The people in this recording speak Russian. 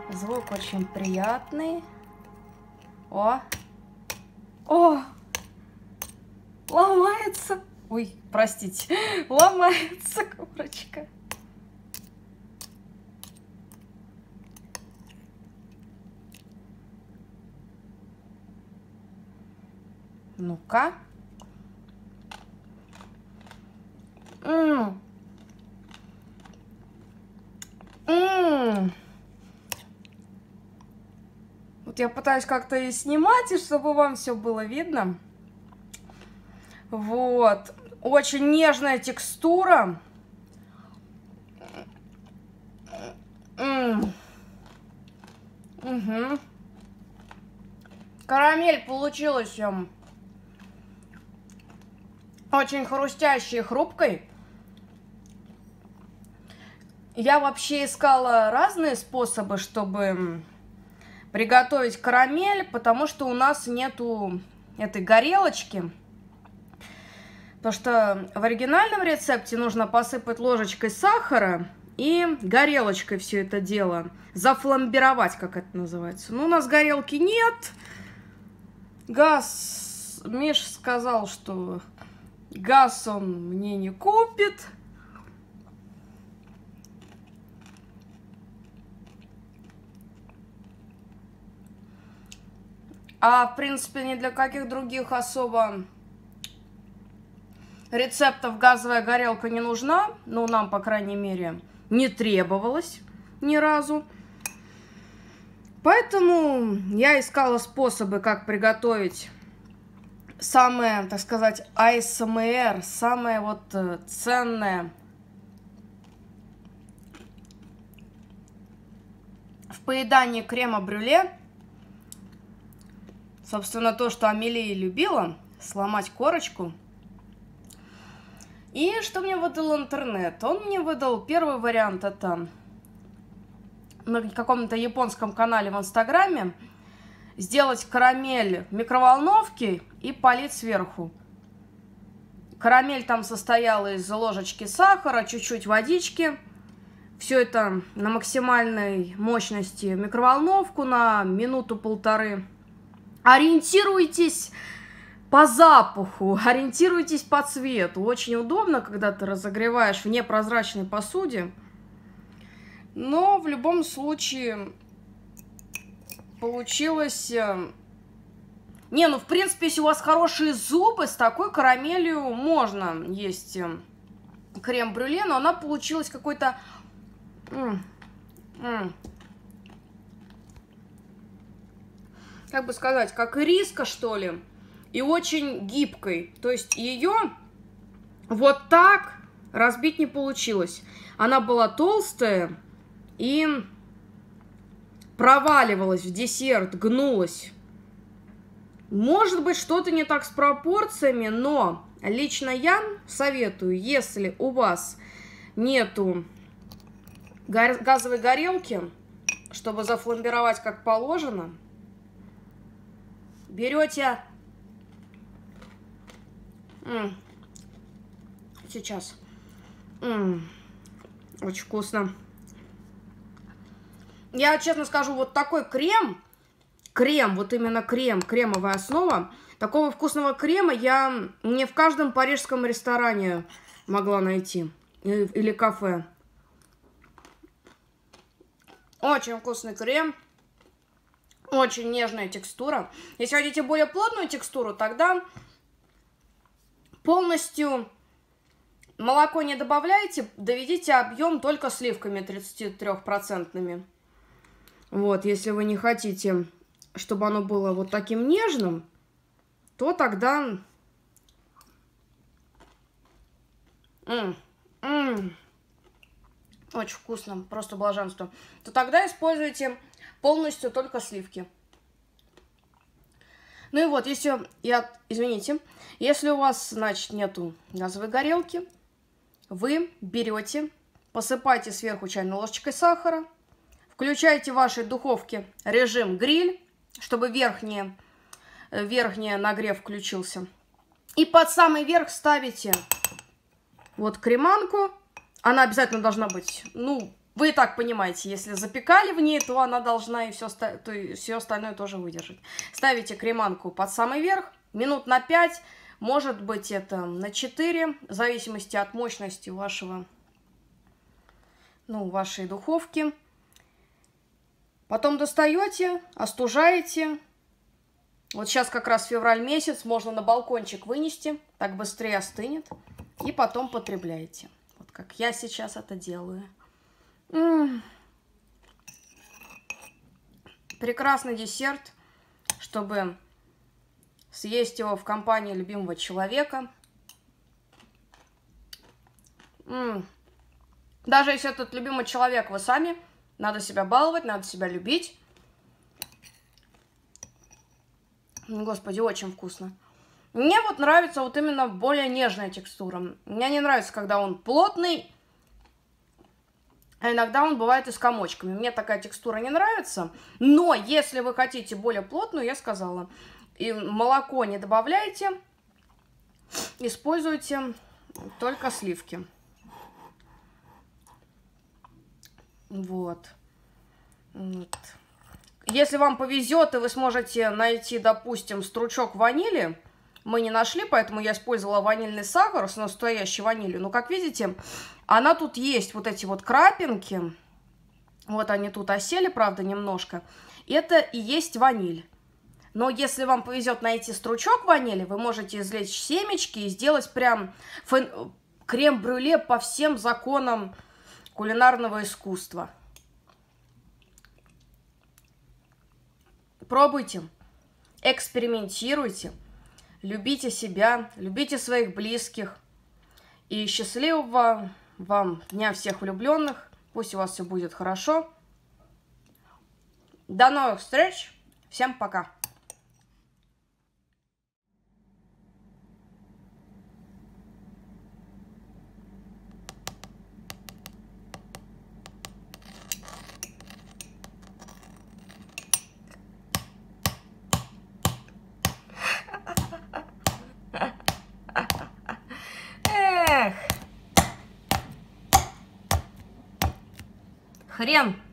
Звук очень приятный. О! О! Ломается! Ой, простите. Ломается курочка. Ну-ка. Вот я пытаюсь как-то и снимать, и чтобы вам все было видно. Вот. Очень нежная текстура. Угу. Карамель получилась очень хрустящей и хрупкой. Я вообще искала разные способы, чтобы приготовить карамель, потому что у нас нету этой горелочки. Потому что в оригинальном рецепте нужно посыпать ложечкой сахара и горелочкой все это дело. Зафламбировать, как это называется. Но у нас горелки нет. Газ... Миш сказал, что газ он мне не купит. А, в принципе, ни для каких других особо рецептов газовая горелка не нужна. Ну, нам, по крайней мере, не требовалось ни разу. Поэтому я искала способы, как приготовить самое, так сказать, АСМР, самое вот ценное в поедании крема-брюле. Собственно, то, что Амелия любила, сломать корочку. И что мне выдал интернет? Он мне выдал первый вариант, это на каком-то японском канале в Инстаграме. Сделать карамель в микроволновке и полить сверху. Карамель там состояла из ложечки сахара, чуть-чуть водички. Все это на максимальной мощности в микроволновку на минуту-полторы. Ориентируйтесь по запаху, ориентируйтесь по цвету. Очень удобно, когда ты разогреваешь в непрозрачной посуде. Но в любом случае получилось... Не, ну в принципе, если у вас хорошие зубы, с такой карамелью можно есть крем-брюле, но она получилась какой-то... Как бы сказать, как ириска, что ли, и очень гибкой. То есть ее вот так разбить не получилось. Она была толстая и проваливалась в десерт, гнулась. Может быть, что-то не так с пропорциями, но лично я советую, если у вас нету газовой горелки, чтобы зафламбировать как положено, берете... Сейчас. Очень вкусно. Я честно скажу, вот такой крем, вот именно крем, кремовая основа, такого вкусного крема я не в каждом парижском ресторане могла найти. Или кафе. Очень вкусный крем. Очень нежная текстура. Если хотите более плотную текстуру, тогда полностью молоко не добавляйте, доведите объем только сливками 33%. Вот, если вы не хотите, чтобы оно было вот таким нежным, то тогда... Очень вкусно, просто блаженство. То тогда используйте полностью только сливки. Ну и вот, если... Извините. Если у вас, значит, нету газовой горелки, вы берете, посыпаете сверху чайной ложечкой сахара, включаете в вашей духовке режим гриль, чтобы верхний нагрев включился. И под самый верх ставите вот креманку. Она обязательно должна быть, ну, Вы и так понимаете, если запекали в ней, то она должна и все остальное тоже выдержать. Ставите креманку под самый верх, минут на 5, может быть это на 4, в зависимости от мощности вашей духовки. Потом достаете, остужаете. Вот сейчас как раз февраль месяц, можно на балкончик вынести, так быстрее остынет. И потом потребляете. Вот как я сейчас это делаю. Прекрасный десерт, чтобы съесть его в компании любимого человека. Даже если этот любимый человек вы сами, надо себя баловать, надо себя любить. Господи, очень вкусно. Мне вот нравится вот именно более нежная текстура. Мне не нравится, когда он плотный, а иногда он бывает и с комочками. Мне такая текстура не нравится. Но если вы хотите более плотную, я сказала, и молоко не добавляйте, используйте только сливки. Вот. Если вам повезет, и вы сможете найти, допустим, стручок ванили, мы не нашли, поэтому я использовала ванильный сахар с настоящей ванилью. Но, как видите, она тут есть, вот эти вот крапинки. Вот они тут осели, правда, немножко. Это и есть ваниль. Но если вам повезет найти стручок ванили, вы можете извлечь семечки и сделать прям крем-брюле по всем законам кулинарного искусства. Пробуйте, экспериментируйте. Любите себя, любите своих близких. И счастливого вам Дня всех влюбленных. Пусть у вас все будет хорошо. До новых встреч. Всем пока. Хрен